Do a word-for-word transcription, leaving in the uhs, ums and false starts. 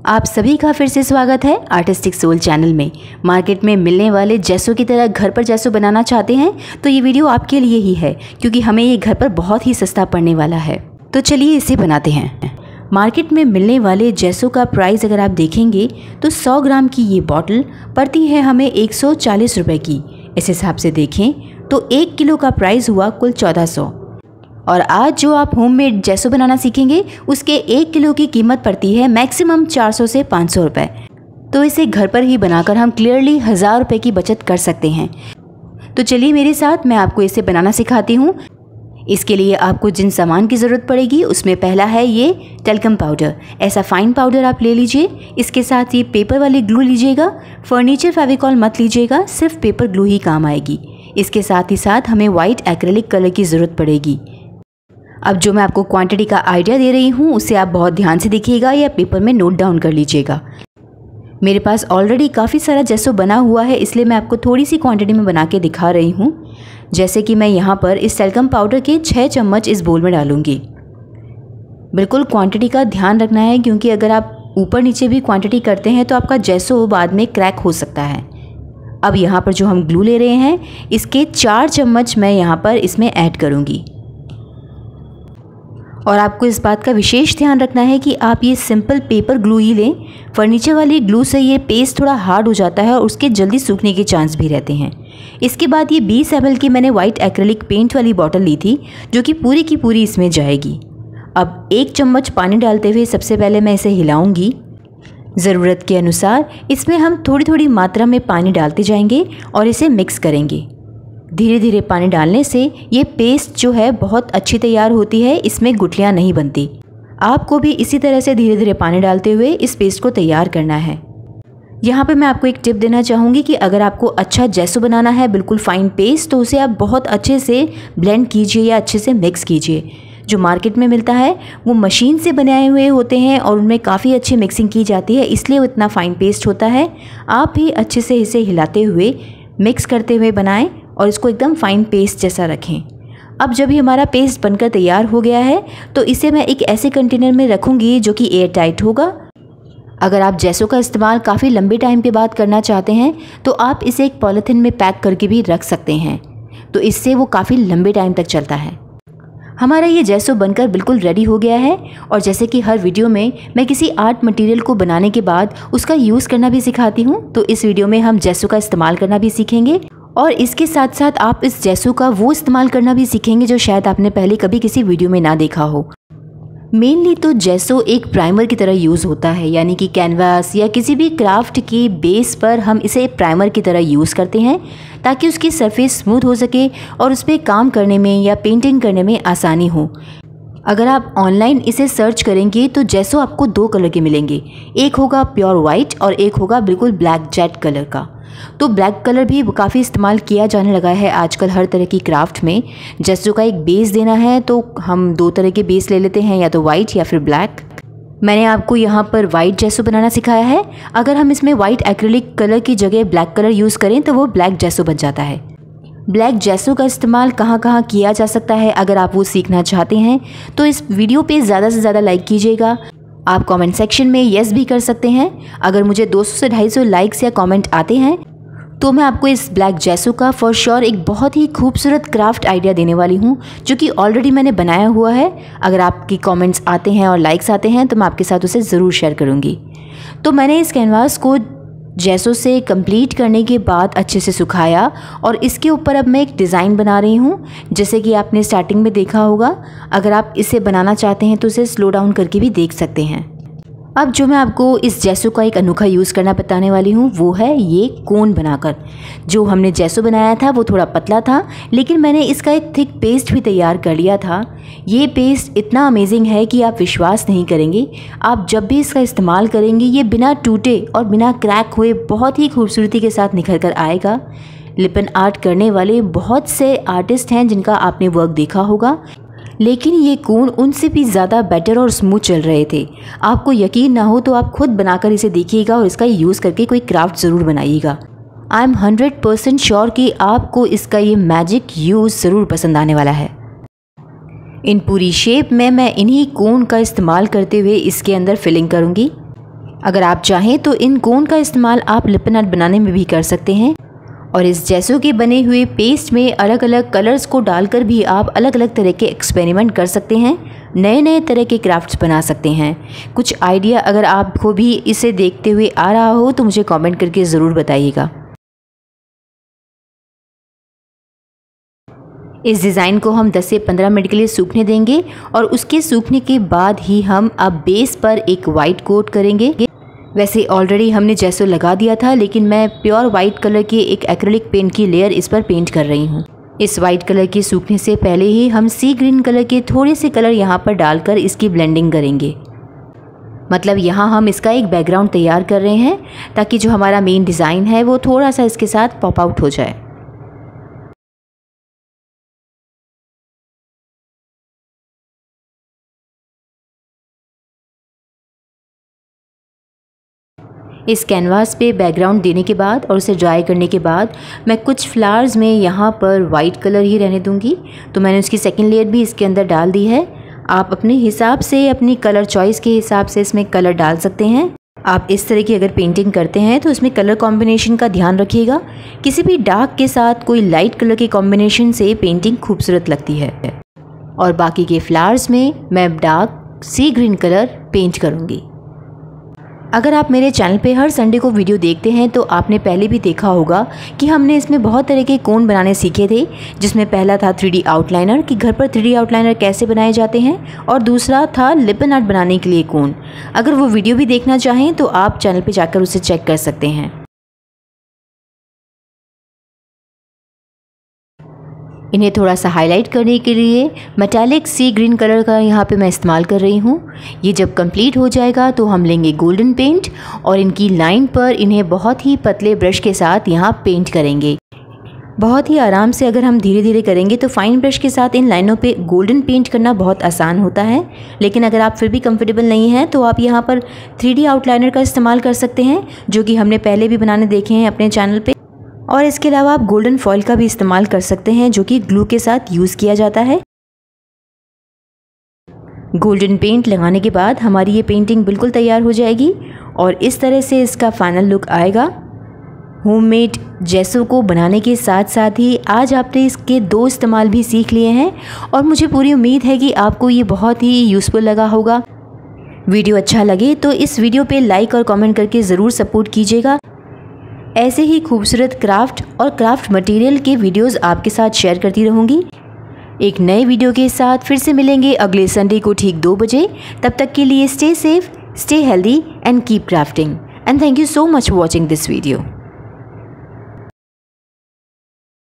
आप सभी का फिर से स्वागत है आर्टिस्टिक सोल चैनल में। मार्केट में मिलने वाले जैसों की तरह घर पर जैसो बनाना चाहते हैं तो ये वीडियो आपके लिए ही है, क्योंकि हमें ये घर पर बहुत ही सस्ता पड़ने वाला है। तो चलिए इसे बनाते हैं। मार्केट में मिलने वाले जैसों का प्राइस अगर आप देखेंगे तो सौ ग्राम की ये बॉटल पड़ती है हमें एक सौ चालीस रुपये की। इस हिसाब से देखें तो एक किलो का प्राइस हुआ कुल चौदह सौ। और आज जो आप होममेड जैसो बनाना सीखेंगे उसके एक किलो की कीमत पड़ती है मैक्सिमम चार सौ से पाँच सौ रुपये। तो इसे घर पर ही बनाकर हम क्लियरली हज़ार रुपये की बचत कर सकते हैं। तो चलिए मेरे साथ, मैं आपको इसे बनाना सिखाती हूँ। इसके लिए आपको जिन सामान की ज़रूरत पड़ेगी उसमें पहला है ये टेल्कम पाउडर। ऐसा फाइन पाउडर आप ले लीजिए। इसके साथ ये पेपर वाली ग्लू लीजिएगा। फर्नीचर फेविकॉल मत लीजिएगा, सिर्फ पेपर ग्लू ही काम आएगी। इसके साथ ही साथ हमें वाइट एक्रेलिक कलर की ज़रूरत पड़ेगी। अब जो मैं आपको क्वांटिटी का आइडिया दे रही हूँ उसे आप बहुत ध्यान से देखिएगा या पेपर में नोट डाउन कर लीजिएगा। मेरे पास ऑलरेडी काफ़ी सारा जैसो बना हुआ है, इसलिए मैं आपको थोड़ी सी क्वांटिटी में बना के दिखा रही हूँ। जैसे कि मैं यहाँ पर इस टेल्कम पाउडर के छः चम्मच इस बोल में डालूँगी। बिल्कुल क्वांटिटी का ध्यान रखना है, क्योंकि अगर आप ऊपर नीचे भी क्वांटिटी करते हैं तो आपका जैसो बाद में क्रैक हो सकता है। अब यहाँ पर जो हम ग्लू ले रहे हैं इसके चार चम्मच मैं यहाँ पर इसमें ऐड करूँगी। और आपको इस बात का विशेष ध्यान रखना है कि आप ये सिंपल पेपर ग्लू ही लें। फर्नीचर वाली ग्लू से ये पेस्ट थोड़ा हार्ड हो जाता है और उसके जल्दी सूखने के चांस भी रहते हैं। इसके बाद ये बीस एम एल की मैंने वाइट एक्रेलिक पेंट वाली बॉटल ली थी, जो कि पूरी की पूरी इसमें जाएगी। अब एक चम्मच पानी डालते हुए सबसे पहले मैं इसे हिलाऊंगी। ज़रूरत के अनुसार इसमें हम थोड़ी थोड़ी मात्रा में पानी डालते जाएंगे और इसे मिक्स करेंगे। धीरे धीरे पानी डालने से ये पेस्ट जो है बहुत अच्छी तैयार होती है, इसमें गुठलियाँ नहीं बनती। आपको भी इसी तरह से धीरे धीरे पानी डालते हुए इस पेस्ट को तैयार करना है। यहाँ पे मैं आपको एक टिप देना चाहूँगी कि अगर आपको अच्छा जैसो बनाना है, बिल्कुल फाइन पेस्ट, तो उसे आप बहुत अच्छे से ब्लेंड कीजिए या अच्छे से मिक्स कीजिए। जो मार्केट में मिलता है वो मशीन से बनाए हुए होते हैं और उनमें काफ़ी अच्छी मिक्सिंग की जाती है, इसलिए वो इतना फाइन पेस्ट होता है। आप भी अच्छे से इसे हिलाते हुए मिक्स करते हुए बनाएं और इसको एकदम फाइन पेस्ट जैसा रखें। अब जब भी हमारा पेस्ट बनकर तैयार हो गया है तो इसे मैं एक ऐसे कंटेनर में रखूँगी जो कि एयर टाइट होगा। अगर आप जैसो का इस्तेमाल काफ़ी लंबे टाइम के बाद करना चाहते हैं तो आप इसे एक पॉलीथिन में पैक करके भी रख सकते हैं, तो इससे वो काफ़ी लंबे टाइम तक चलता है। हमारा ये जैसो बनकर बिल्कुल रेडी हो गया है। और जैसे कि हर वीडियो में मैं किसी आर्ट मटेरियल को बनाने के बाद उसका यूज़ करना भी सिखाती हूँ, तो इस वीडियो में हम जैसो का इस्तेमाल करना भी सीखेंगे। और इसके साथ साथ आप इस जैसो का वो इस्तेमाल करना भी सीखेंगे जो शायद आपने पहले कभी किसी वीडियो में ना देखा हो। मेनली तो जैसो एक प्राइमर की तरह यूज़ होता है, यानी कि कैनवास या किसी भी क्राफ्ट के बेस पर हम इसे प्राइमर की तरह यूज़ करते हैं ताकि उसकी सरफेस स्मूथ हो सके और उस पर काम करने में या पेंटिंग करने में आसानी हो। अगर आप ऑनलाइन इसे सर्च करेंगे तो जैसो आपको दो कलर के मिलेंगे, एक होगा प्योर वाइट और एक होगा बिल्कुल ब्लैक जेट कलर का। तो ब्लैक कलर भी काफ़ी इस्तेमाल किया जाने लगा है आजकल हर तरह की क्राफ्ट में। जैसो का एक बेस देना है तो हम दो तरह के बेस ले लेते हैं, या तो वाइट या फिर ब्लैक। मैंने आपको यहाँ पर वाइट जैसो बनाना सिखाया है। अगर हम इसमें वाइट एक्रेलिक कलर की जगह ब्लैक कलर यूज़ करें तो वो ब्लैक जैसो बन जाता है। ब्लैक जैसो का इस्तेमाल कहाँ कहाँ किया जा सकता है, अगर आप वो सीखना चाहते हैं तो इस वीडियो पे ज़्यादा से ज़्यादा लाइक कीजिएगा। आप कमेंट सेक्शन में येस भी कर सकते हैं। अगर मुझे दो सौ से ढाई सौ लाइक्स या कमेंट आते हैं तो मैं आपको इस ब्लैक जैसो का फॉर श्योर एक बहुत ही खूबसूरत क्राफ्ट आइडिया देने वाली हूँ, जो कि ऑलरेडी मैंने बनाया हुआ है। अगर आपकी कमेंट्स आते हैं और लाइक्स आते हैं तो मैं आपके साथ उसे ज़रूर शेयर करूँगी। तो मैंने इस कैनवास को जैसो से कंप्लीट करने के बाद अच्छे से सुखाया और इसके ऊपर अब मैं एक डिज़ाइन बना रही हूँ, जैसे कि आपने स्टार्टिंग में देखा होगा। अगर आप इसे बनाना चाहते हैं तो इसे स्लो डाउन करके भी देख सकते हैं। अब जो मैं आपको इस जैसो का एक अनोखा यूज़ करना बताने वाली हूँ वो है ये कोन बनाकर। जो हमने जैसो बनाया था वो थोड़ा पतला था, लेकिन मैंने इसका एक थिक पेस्ट भी तैयार कर लिया था। ये पेस्ट इतना अमेजिंग है कि आप विश्वास नहीं करेंगे। आप जब भी इसका इस्तेमाल करेंगे ये बिना टूटे और बिना क्रैक हुए बहुत ही खूबसूरती के साथ निखर कर आएगा। लिपन आर्ट करने वाले बहुत से आर्टिस्ट हैं जिनका आपने वर्क देखा होगा, लेकिन ये कोन उनसे भी ज़्यादा बेटर और स्मूथ चल रहे थे। आपको यकीन ना हो तो आप खुद बनाकर इसे देखिएगा और इसका यूज़ करके कोई क्राफ्ट ज़रूर बनाइएगा। I am hundred percent sure कि आपको इसका ये मैजिक यूज़ ज़रूर पसंद आने वाला है। इन पूरी शेप में मैं इन्हीं कोन का इस्तेमाल करते हुए इसके अंदर फिलिंग करूँगी। अगर आप चाहें तो इन कोन का इस्तेमाल आप लिपन आर्ट बनाने में भी कर सकते हैं और इस जैसों के बने हुए पेस्ट में अलग अलग कलर्स को डालकर भी आप अलग अलग तरह के एक्सपेरिमेंट कर सकते हैं, नए नए तरह के क्राफ्ट्स बना सकते हैं। कुछ आइडिया अगर आपको भी इसे देखते हुए आ रहा हो तो मुझे कमेंट करके ज़रूर बताइएगा। इस डिज़ाइन को हम दस से पंद्रह मिनट के लिए सूखने देंगे और उसके सूखने के बाद ही हम अब बेस पर एक वाइट कोट करेंगे। वैसे ऑलरेडी हमने जैसो लगा दिया था, लेकिन मैं प्योर वाइट कलर की एक एक्रिलिक पेंट की लेयर इस पर पेंट कर रही हूँ। इस वाइट कलर के सूखने से पहले ही हम सी ग्रीन कलर के थोड़े से कलर यहाँ पर डालकर इसकी ब्लेंडिंग करेंगे। मतलब यहाँ हम इसका एक बैकग्राउंड तैयार कर रहे हैं ताकि जो हमारा मेन डिज़ाइन है वो थोड़ा सा इसके साथ पॉप आउट हो जाए। इस कैनवास पे बैकग्राउंड देने के बाद और उसे ड्राई करने के बाद मैं कुछ फ्लावर्स में यहाँ पर वाइट कलर ही रहने दूँगी। तो मैंने उसकी सेकंड लेयर भी इसके अंदर डाल दी है। आप अपने हिसाब से, अपनी कलर चॉइस के हिसाब से इसमें कलर डाल सकते हैं। आप इस तरह की अगर पेंटिंग करते हैं तो इसमें कलर कॉम्बिनेशन का ध्यान रखिएगा। किसी भी डार्क के साथ कोई लाइट कलर के कॉम्बिनेशन से पेंटिंग खूबसूरत लगती है। और बाकी के फ्लावर्स में मैं डार्क सी ग्रीन कलर पेंट करूँगी। अगर आप मेरे चैनल पे हर संडे को वीडियो देखते हैं तो आपने पहले भी देखा होगा कि हमने इसमें बहुत तरह के कोन बनाने सीखे थे, जिसमें पहला था थ्री डी आउटलाइनर कि घर पर थ्री डी आउटलाइनर कैसे बनाए जाते हैं, और दूसरा था लिपन आर्ट बनाने के लिए कोन। अगर वो वीडियो भी देखना चाहें तो आप चैनल पे जाकर उसे चेक कर सकते हैं। इन्हें थोड़ा सा हाईलाइट करने के लिए मेटालिक सी ग्रीन कलर का यहाँ पे मैं इस्तेमाल कर रही हूँ। ये जब कंप्लीट हो जाएगा तो हम लेंगे गोल्डन पेंट और इनकी लाइन पर इन्हें बहुत ही पतले ब्रश के साथ यहाँ पेंट करेंगे। बहुत ही आराम से अगर हम धीरे धीरे करेंगे तो फाइन ब्रश के साथ इन लाइनों पे गोल्डन पेंट करना बहुत आसान होता है। लेकिन अगर आप फिर भी कंफर्टेबल नहीं हैं तो आप यहाँ पर थ्री डी आउटलाइनर का इस्तेमाल कर सकते हैं, जो कि हमने पहले भी बनाने देखे हैं अपने चैनल पे। और इसके अलावा आप गोल्डन फॉइल का भी इस्तेमाल कर सकते हैं, जो कि ग्लू के साथ यूज़ किया जाता है। गोल्डन पेंट लगाने के बाद हमारी ये पेंटिंग बिल्कुल तैयार हो जाएगी और इस तरह से इसका फाइनल लुक आएगा। होममेड जैसों को बनाने के साथ साथ ही आज आपने इसके दो इस्तेमाल भी सीख लिए हैं और मुझे पूरी उम्मीद है कि आपको ये बहुत ही यूज़फुल लगा होगा। वीडियो अच्छा लगे तो इस वीडियो पे लाइक और कमेंट करके ज़रूर सपोर्ट कीजिएगा। ऐसे ही खूबसूरत क्राफ्ट और क्राफ्ट मटेरियल के वीडियोस आपके साथ शेयर करती रहूँगी। एक नए वीडियो के साथ फिर से मिलेंगे अगले संडे को ठीक दो बजे। तब तक के लिए stay safe, stay healthy and keep crafting, and thank you so much for watching this video.